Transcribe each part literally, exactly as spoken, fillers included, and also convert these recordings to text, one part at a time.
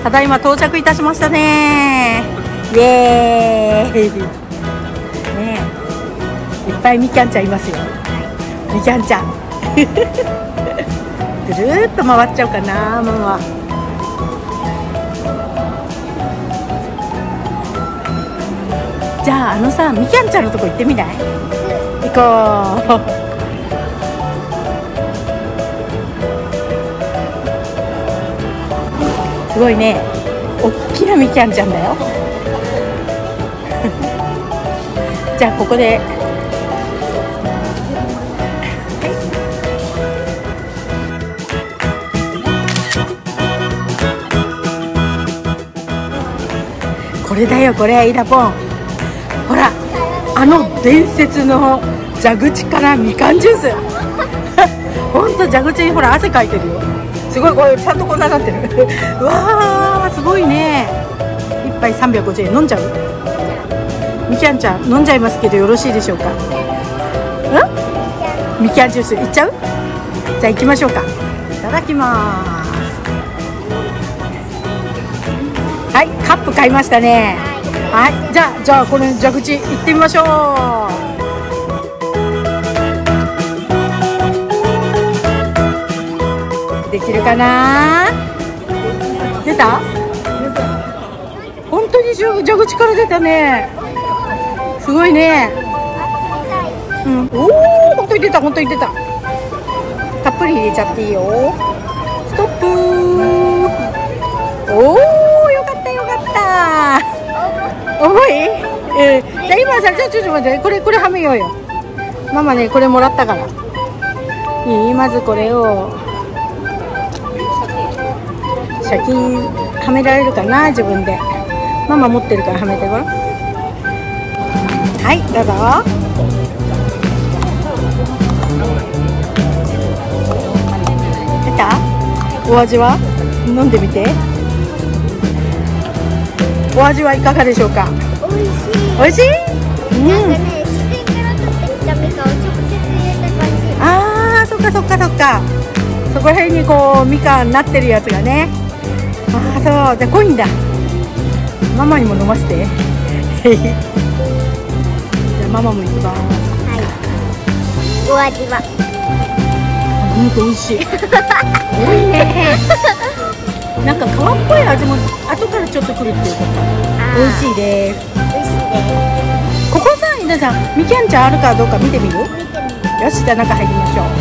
ただいま到着いたしましたね。イエーイねえ、いっぱいみきゃんちゃんいますよ。みきゃんちゃんぐるーっと回っちゃうかな、ママ。じゃああのさ、みきゃんちゃんのとこ行ってみない？行こう。すごいね、おっきなみきゃんちゃんだよ。じゃあここでこれだよ、これイラポン。ほら、あの伝説の蛇口からみかんジュース。ほんと蛇口にほら汗かいてるよ。すごい、これちゃんとこんなになってる。うわー、すごいね。いっぱいさんびゃくごじゅうえん。飲んじゃう？みきゃんちゃん飲んじゃいますけどよろしいでしょうか？ん？みきゃんジュースいっちゃう？じゃあ行きましょうか。いただきます。はい、カップ買いましたね。はい、じゃあじゃあこの蛇口行ってみましょう。できるかな？出た？本当に蛇口から出たね。すごいね。うん、おお、本当に出た、本当に出た。たっぷり入れちゃっていいよ。ストップー。おお、よかったよかった。重い？えー、じゃあ今さ、ちょちょちょ待って、これこれはめようよ。ママね、これもらったから。いい？まずこれを。シャキンはめられるかな、自分で。ママ持ってるからはめてごらん。はい、どうぞ。出た？お味は？飲んでみて。お味はいかがでしょうか？おいしい。おいしい？うん。なんかね、自然から取ってきたみかんを直接入れた感じ。ああ、そっかそっかそっか。そこら辺にこうみかんなってるやつがね。ああ、そう、じゃあ濃いんだ。ママにも飲ませて。じゃあママもいきます。はい。お味は？本当美味しい。多いね。なんか皮っぽい味も後からちょっとくるっていうか、美味しいです。美味しいです。ここさ、皆さんみきゃんちゃんあるかどうか見てみる？見てみる。よし、じゃあ中入りましょう。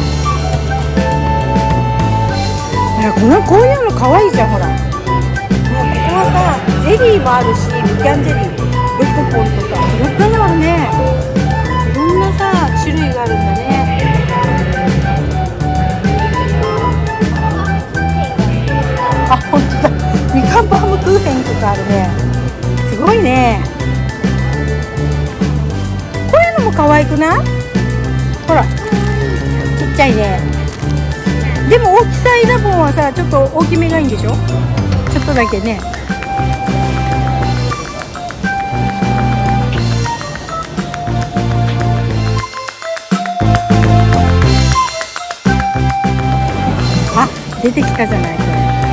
ほら、このこういうの可愛いじゃん、ほら。ここはさ、ゼリーもあるし、みきゃんゼリー、ロコポンとかいろんなのあるね。いろんなさ種類があるんだね。あ、ほんとだ、みかんバームクーヘンとかあるね。すごいね。こういうのも可愛くない？ほら、ちっちゃいね。でも大きさイラボンはさ、ちょっと大きめがいいんでしょ？ちょっとだけね。あ、出てきたじゃない、これ。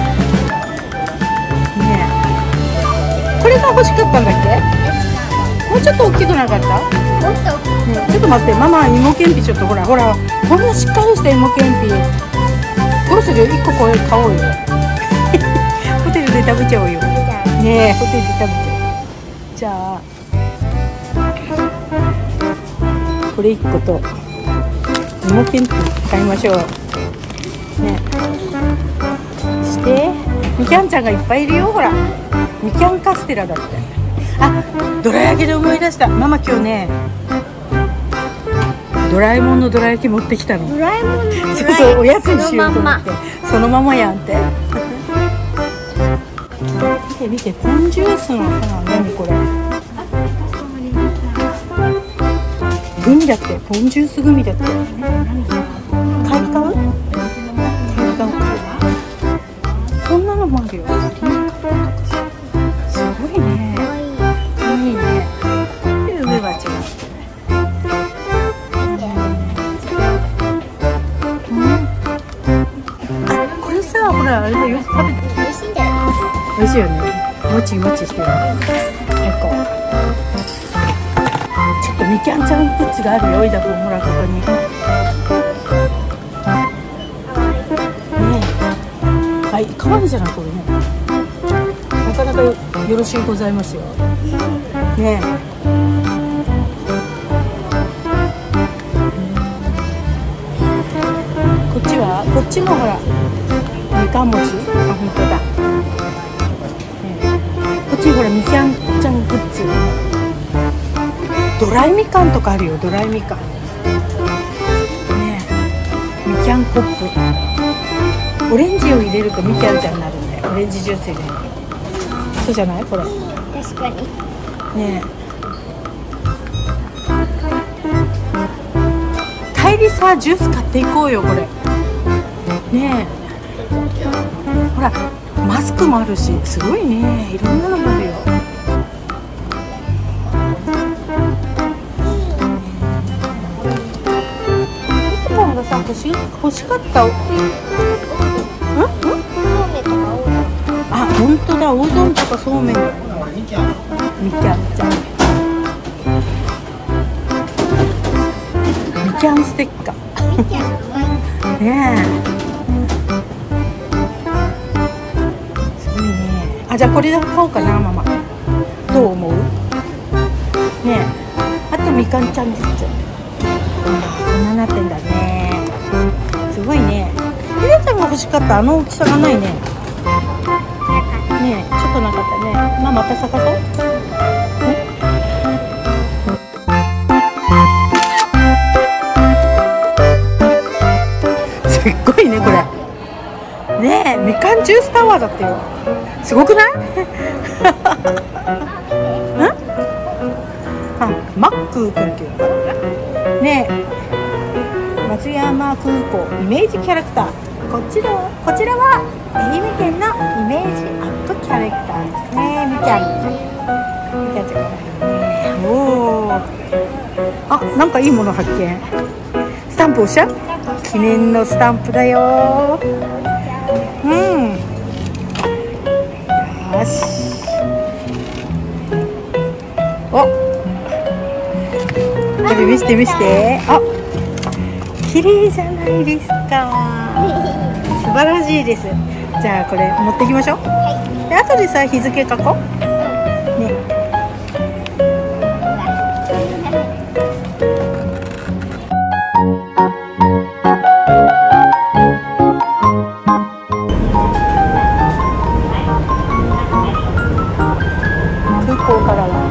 ねえ。これが欲しかったんだっけ？もうちょっと大きくなかった？もっと大きい。ね、ちょっと待って、ママ芋けんぴちょっとほらほら、こんなしっかりした芋けんぴ。どうする？いっここれ買おうよ。ホテルで食べちゃおうよ。ねえ、ホテルで食べちゃう。じゃあこれいっこと芋けんぴ買いましょうね。してみきゃんちゃんがいっぱいいるよ。ほら、みきゃんカステラだって。あ、どら焼きで思い出した。ママ今日ね、ドラえもんのどら焼き持ってきたの。ドラえもんのどら焼き。そうそう、おやつにしようと思って。そのままやんって。見て見て、ポンジュースのさ、何これ。グミだって、ポンジュースグミだって。買い買う？買い買う。こんなのもあるよ。すごいね。かわいいね。で、上は違う。ほら、あれだよ、食べて。美味しいんだよ。 美味しいよね。もちもちしてる。結構。ちょっとみきゃんちゃんグッズがあるよ、イダコ、ほらここに。ねえ。はい、可愛いじゃないこれね。なかなか よ, よろしゅうございますよ。ねえ。こっちはこっちもほらみかん餅。あ、本当だ。こっちほらみきゃんちゃんグッズ。ドライみかんとかあるよ、ドライみかん。ねえ、みきゃんコップ。オレンジを入れるとみきゃんちゃんになるんで、オレンジジュース入れる。そうじゃないこれ。 確かに。 ねえ。帰りさ、ジュース買っていこうよ、これ。ねえ。ほら、マスクもあるし、すごいね。いろんなのがあるよ。ポポンがさ、欲し、欲しかった。うん？うん？あ、本当だ。おうどんとかそうめん。みきゃんちゃん。みきゃんステッカー。ねえ。すごいね。あ、じゃあこれで買おうかな、ママ。どう思う？ねえ。あとみかんちゃんグッズ。こんななってんだね。すごいね。ひなちゃんが欲しかったあの大きさがないね。ねえ、ちょっとなかったね。まあ、また探そう。すっごいね、これ。ねえ、みかんジュースタワーだってよ。すごくない？ん？あ、マックーくんっていうのかな。ねえ、松山空港イメージキャラクター。こちら、こちらは愛媛県のイメージアップキャラクターですね。みきゃんちゃん。みきゃんちゃん。おお。あ、なんかいいもの発見。スタンプ押しちゃう？記念のスタンプだよ。うん。よし。お。これ見して見して。あ。綺麗じゃないですか。素晴らしいです。じゃあこれ持ってきましょう。はい、で後でさ日付書こう。ね。空港からは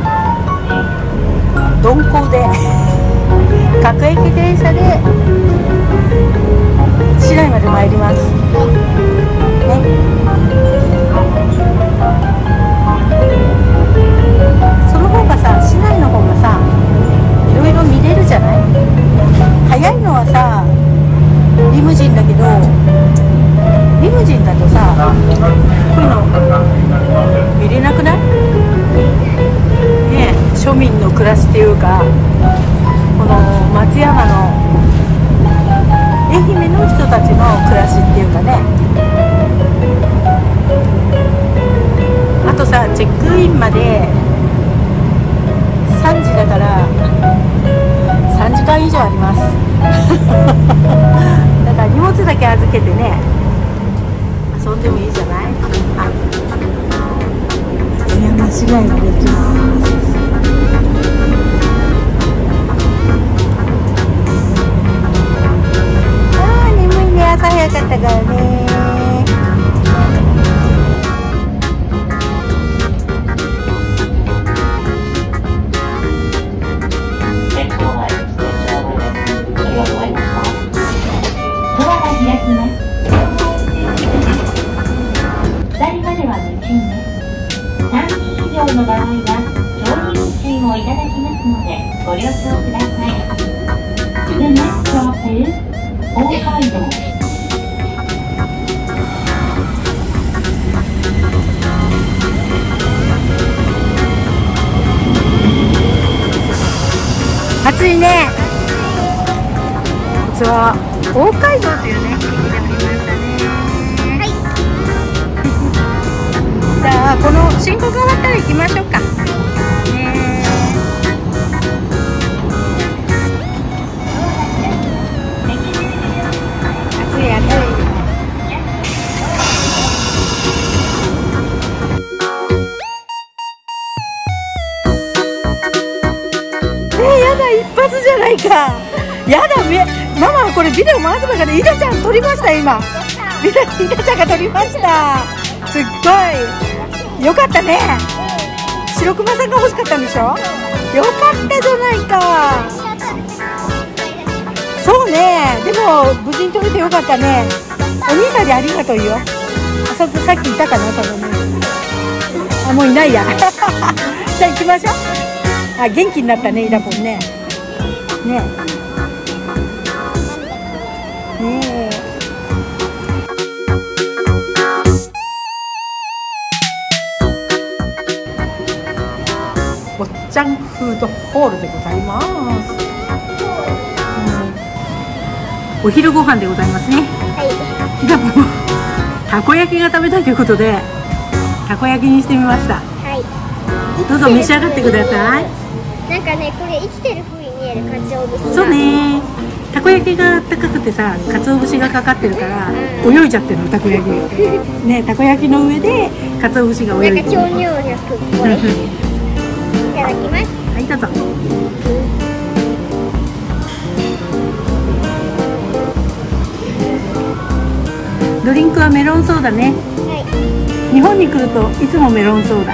鈍行で各駅電車で市内まで参ります。ね。その方がさ、市内の方がさ、いろいろ見れるじゃない？早いのはさ、リムジンだけど、リムジンだとさ、こういうの見れなくない？ねえ、庶民の暮らしっていうか、この松山の愛媛の人たちの暮らしっていうかね。あとさ、チェックインまでさんじだからさんじかん以上ありますだから荷物だけ預けてね、遊んでもいいじゃない。あ、松山市街まで行きます。朝早かったからね。 ドアが開きます。ふたりまでは無賃です。さんにん以上の場合は乗務運賃をいただきますのでご了承ください。The next stop is 大街道。 暑いね。実は大街道というね駅がありましたね。はい。さあ信号が終わったら行きましょうか。ね暑い暑い。えー、やだ、一発じゃないか。やだ、めママこれビデオ回すばかでイダちゃん撮りました。今イダ、イダちゃんが撮りました。すっごいよかったね。白熊さんが欲しかったんでしょ。よかったじゃないか。そうね、でも無事に撮れてよかったね。お兄さんにありがとうよ。あそこさっきいたかな、そのね。あ、もういないや。じゃあ行きましょう。あ、元気になったね、イダポンね。ねえ。ねえ。おっちゃんフードホールでございます。うん、お昼ご飯でございますね。はい。イダポンたこ焼きが食べたいということで、たこ焼きにしてみました。はい。どうぞ召し上がってください。 なんかね、これ生きてる風に見える鰹節。 そうね。たこ焼きが高くてさ、鰹節がかかってるから泳いじゃってるの、たこ焼き。ね、たこ焼きの上で鰹節が泳いでる。 なんか超能力っぽい。いただきます。 はい、どうぞ。ドリンクはメロンソーダね。はい。日本に来るといつもメロンソーダ。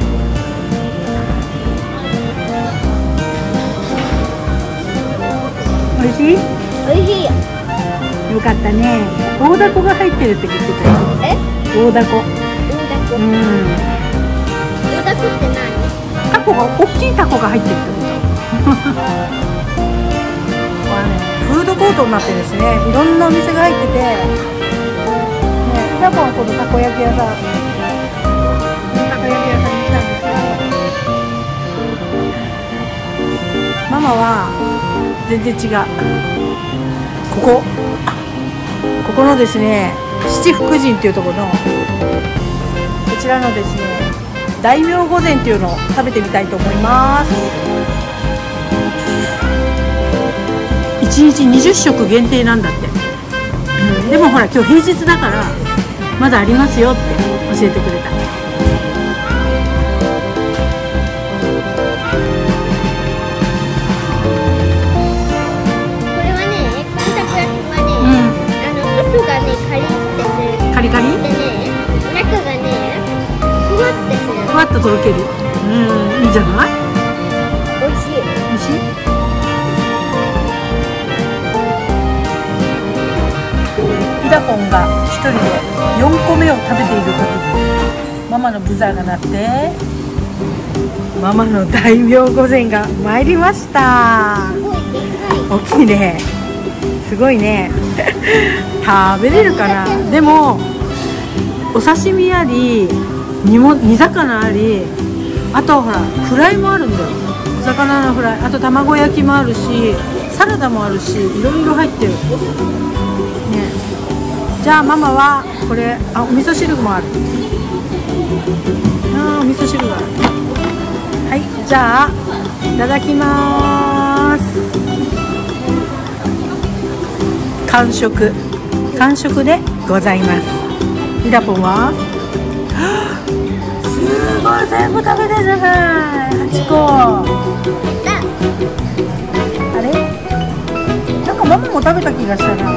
美味しい？ 美味しいよ。 よかったね。大ダコが入ってるって言ってたよ。 え？ 大ダコ。 大ダコ。 うん。 大ダコって何？ タコが、大きいタコが入ってるってこと。フードコートになってですね、いろんなお店が入ってて、ね、イダポンはこのたこ焼き屋さん、たこ焼き屋さんに来たんですけど、ママは全然違う。ここ、ここのですね、七福神っていうところのこちらのですね、大名御膳っていうのを食べてみたいと思います。いちにちにじゅっしょく限定なんだって、うん、でもほら今日平日だからまだありますよって教えてくれた。これはね、このたこ焼きはね、うん、あの外がねカリッてする。 カリカリでね、中がねふわってする。 ふわっととろける。うん、いいじゃない。 美味しい。 美味しい。イダポンが一人でよんこめを食べている時にママのブザーが鳴って、ママの大名御膳が参りました。 すごいでかい。 大きいね。すごいね。食べれるかな。でもお刺身あり、煮も煮魚あり、あとほらフライもあるんだよ。お魚のフライ、あと卵焼きもあるし、サラダもあるし、いろいろ入ってるね。じゃあママはこれ、あ、お味噌汁もある。あ、お味噌汁がある。はい、じゃあいただきます。完食完食でございます。イダポンはすごい、全部食べたじゃない。はちこ。あれ、なんかママも食べた気がしたな。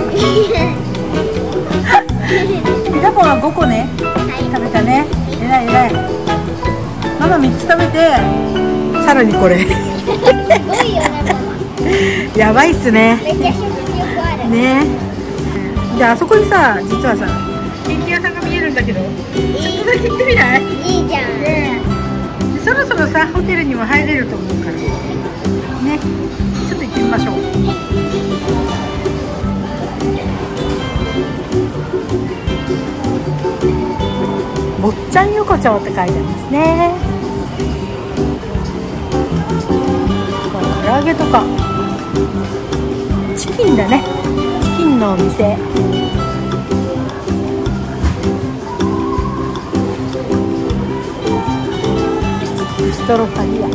イダポンはごこね、食べたね。えらいえらい。ママみっつ食べて、さらにこれ。 すごいよね、ママ。 やばいっすね。 めっちゃ食欲ある。 ね。で、あそこにさ、実はさ、ケーキ屋さんが見えるんだけど、ちょっとだけ行ってみない？ いいじゃん。 ね。そろそろさ、ホテルにも入れると思うから。ね。ちょっと行ってみましょう。坊ちゃん横丁って書いてありますね。唐揚げとかチキンだね。チキンのお店。 ビストロパリア。ね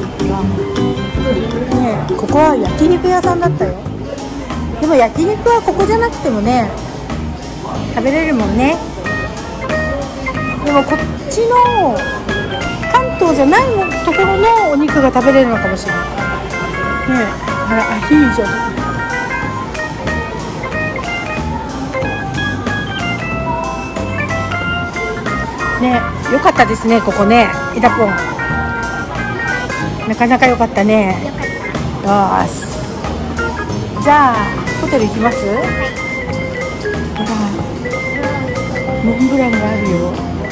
え、ここは焼肉屋さんだったよ。でも焼肉はここじゃなくてもね食べれるもんね。でもこっちの関東じゃないところのお肉が食べれるのかもしれないね。え、あら、アヒージョね、よかったですね、ここね、イダポン。なかなか良かったね。よーし。じゃあ、ホテル行きます？ほら、モンブランがあるよ。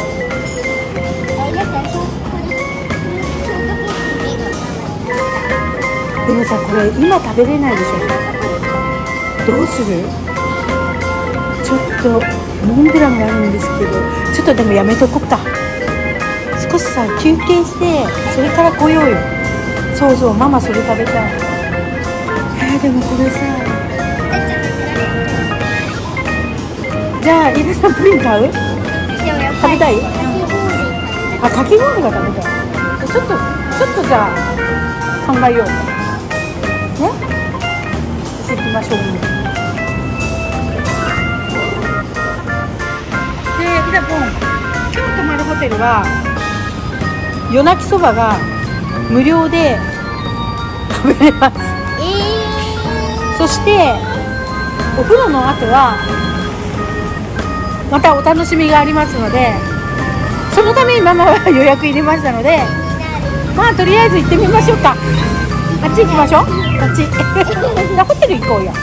でもさ、これ今食べれないでしょ。どうする？ちょっとモンブランがあるんですけど、ちょっとでもやめとこっか。少しさ休憩してそれから来ようよ。そうそう、ママそれ食べたい。えー、でもこれさ、じゃあイブさんプリン買う？食べたい？あ、かき氷が食べたい。ちょっとちょっとじゃあ考えようね。行きましょう。で、イダポン、今日泊まるホテルは夜泣きそばが無料で食べれます。えー、そしてお風呂の後はまたお楽しみがありますので、そのためにママは予約入れましたので、まあとりあえず行ってみましょうか。あっち行きましょう。こっち。ホテル行こうよ。ね。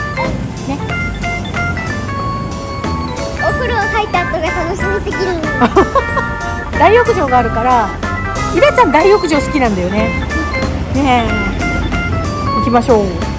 お風呂入った後が楽しみすぎる。 大浴場があるから、イラちゃん大浴場好きなんだよね。ねえ。行きましょう。